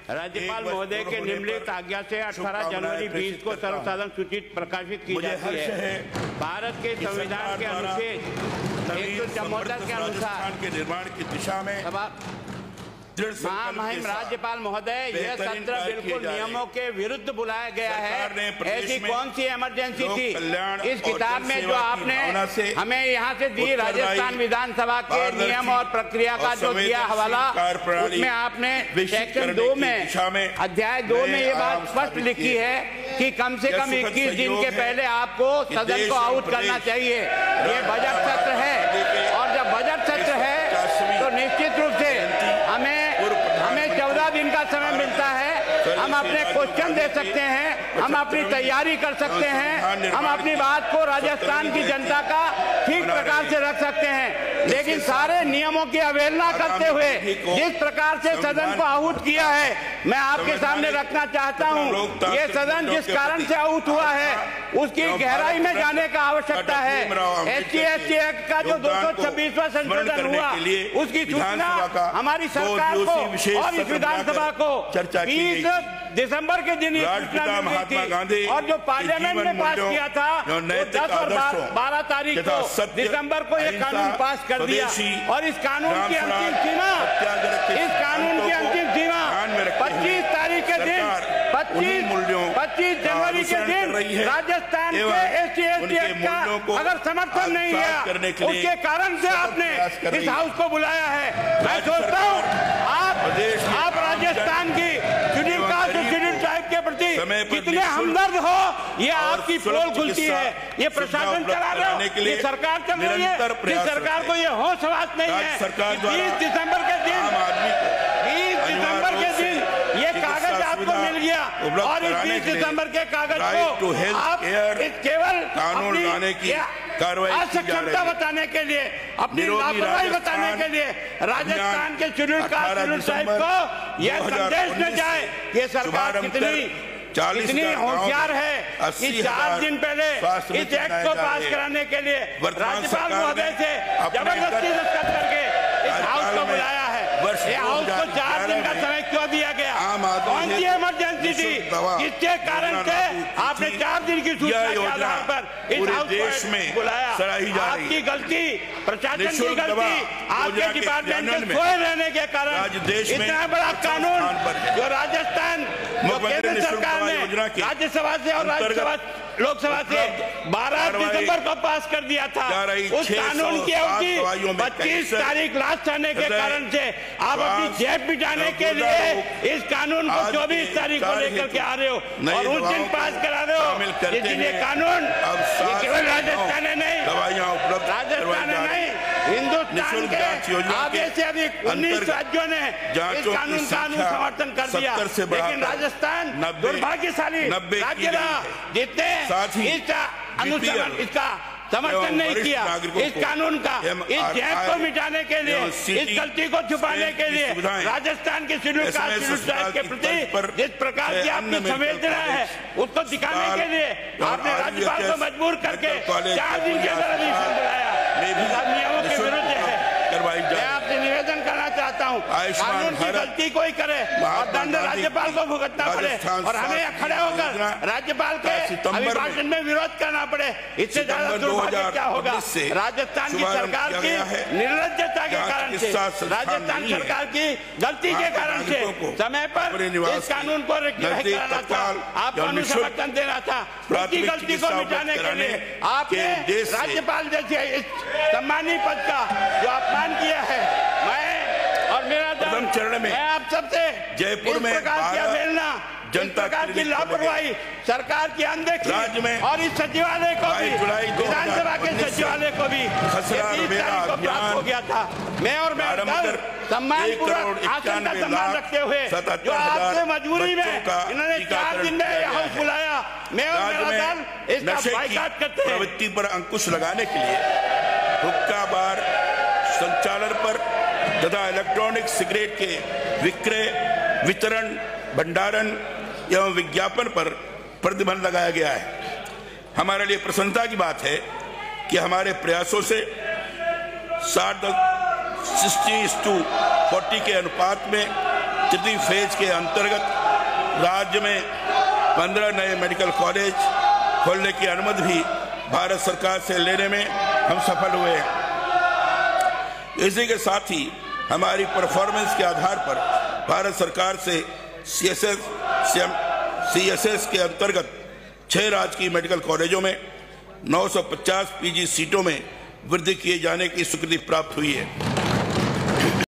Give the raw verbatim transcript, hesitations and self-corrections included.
राज्यपाल महोदय के निम्नलिखित आज्ञा से अठारह जनवरी बीस को सर्वसाधारण सूची प्रकाशित की जाती है। भारत के संविधान के अनुच्छेद एक सौ चौहत्तर के अनुसार के निर्माण की दिशा में महामहिम राज्यपाल महोदय, यह सत्र बिल्कुल नियमों के विरुद्ध बुलाया गया है। ऐसी कौन सी इमरजेंसी थी? इस किताब में जो आपने हमें यहाँ से दी, राजस्थान विधानसभा के नियम और प्रक्रिया का जो दिया हवाला, उसमें आपने सेक्शन दो में अध्याय दो में ये बात स्पष्ट लिखी है कि कम से कम इक्कीस दिन के पहले आपको सदन को आउट करना चाहिए। ये बजट सत्र है और जब बजट सत्र है तो निश्चित रूप से हमें हमें चौदह दिन का समय मिलता है। हम अपने क्वेश्चन दे सकते हैं, हम अपनी तैयारी कर सकते हैं, हम अपनी बात को राजस्थान की जनता का ठीक प्रकार से रख सकते हैं। लेकिन सारे नियमों की अवहेलना करते हुए जिस प्रकार से सदन को आहूत किया है, मैं आपके सामने रखना चाहता हूं। ये सदन जिस कारण से आहूत हुआ है उसकी गहराई में जाने का आवश्यकता है। S C S T act का जो दो सौ छब्बीसवां संशोधन हुआ, उसकी सूचना हमारी सरकार को और इस विधानसभा को बीस दिसंबर के दिन सूचना मिली थी और जो पार्लियामेंट ने पास किया था वो दस और बारह तारीख को दिसंबर को यह कानून पास कर दिया। और इस कानून की अंतिम सीमा इस कानून की अंतिम सीमा पच्चीस तारीख के दिन पच्चीस पच्चीस जनवरी के दिन राजस्थान के S C S T act का अगर समर्थन नहीं है, उसके कारण से आपने इस हाउस को बुलाया है। मैं सोचता हूँ आप आप राजस्थान की शेड्यूल कास्ट शेड्यूल ट्राइब के प्रति कितने हमदर्द हो, ये आपकी पोल खुलती है। ये प्रशासन चला रहे हो, ये सरकार चल रही है, इस सरकार को ये होश हवास नहीं है। बीस दिसंबर के दिन बीस दिसंबर के दिन ये कागज आपको मिल गया और इस बीस दिसंबर के कागज को आप केवल कानून लाने की असक्षमता बताने के लिए, अपनी लापरवाही बताने के लिए राजस्थान के शेड्यूल कास्ट शेड्यूल ट्राइब को यह संदेश न जाए ये सरकार कितनी कितनी होशियार है कि चार दिन पहले इस एक्ट को पास कराने के लिए राज्यपाल महोदय से जबरदस्ती दस्तखत करके इस हाउस को बुलाया है। ये हाउस को चार दिन का समय क्यों दिया गया? कौन सी इमरजेंसी थी जिसके कारण से आपने चार दिन की सूचना के आधार पर इस हाउस को बुलाया? आपकी गलती, प्रशासन की गलती, आपके डिपार्टमेंट के सोए रहने के कारण इतना बड़ा कानून जो राजस्थान जो केंद्र सरकार ने राज्यसभा से और राज्यसभा लोकसभा से बारह दिसंबर को पास कर दिया था, उस कानून की अवधि पच्चीस तारीख लास्ट आने के कारण से आप अपनी जेब बिठाने के लिए इस कानून को चौबीस तारीख को लेकर के आ रहे हो और उस दिन पास करा रहे हो। लेकिन ये कानून केवल राजस्थान है नहीं, राजस्थान है नहीं, हिंदुस्तान के आधे से अधिक उन्नीस राज्यों ने इस कानून का समर्थन कर दिया। लेकिन राजस्थान दुर्भाग्यशाली राज्य रहा जितने इसका अनुसरण इसका समर्थन नहीं किया। इस कानून का इस गैप को मिटाने के लिए, इस गलती को छुपाने के लिए राजस्थान के शेड्यूल कास्ट शेड्यूल ट्राइब के प्रति जिस प्रकार की आपकी संवेदना है उसको दिखाने के लिए आपने राज्यपाल को मजबूर करके चार दिन के अंदर अधिवेशन बुलाया। नियमों के विरुद्ध है। मैं आपसे निवेदन करना चाहता हूँ, कानून की गलती कोई करे और दंड राज्यपाल को भुगतना पड़े और हमें खड़े होकर राज्यपाल के अभिभाषण में विरोध करना पड़े, इससे ज्यादा दुर्भाग्य क्या होगा? राजस्थान की सरकार की निर्लज्जता के कारण से, राजस्थान सरकार की गलती के कारण से समय पर इस कानून को रेक्टिफाई कराना था, आपको अनुसमर्थन देना था। उनकी गलती को मिटाने के लिए आपने राज्यपाल जैसे इस सम्मानी पद का जो अपमान किया है, मैं और मेरा दल चरण में मैं आप सबसे जयपुर में अवहेलना, जनता की लापरवाही, सरकार की अनदेखी में और इस सचिवालय को भी, विधानसभा के सचिवालय को भी प्राप्त हो गया था। मैं और मेरा दल सम्मान पूर्वक आसन का सम्मान रखते हुए जो आपसे मजबूरी में इन्होंने चार दिन में हाउस बुलाया, मैं और मेरा दल इसका बायकॉट करते हैं। प्रवृत्ति पर अंकुश लगाने के लिए हुक्का बार संचालन पर तथा इलेक्ट्रॉनिक सिगरेट के विक्रय, वितरण, भंडारण एवं विज्ञापन पर प्रतिबंध लगाया गया है। हमारे लिए प्रसन्नता की बात है कि हमारे प्रयासों से साठ टू चालीस के अनुपात में तृतीय फेज के अंतर्गत राज्य में पंद्रह नए मेडिकल कॉलेज खोलने की अनुमति भी भारत सरकार से लेने में हम सफल हुए हैं। इसी के साथ ही हमारी परफॉर्मेंस के आधार पर भारत सरकार से C S S C S S के अंतर्गत छह राजकीय मेडिकल कॉलेजों में नौ सौ पचास पीजी सीटों में वृद्धि किए जाने की स्वीकृति प्राप्त हुई है।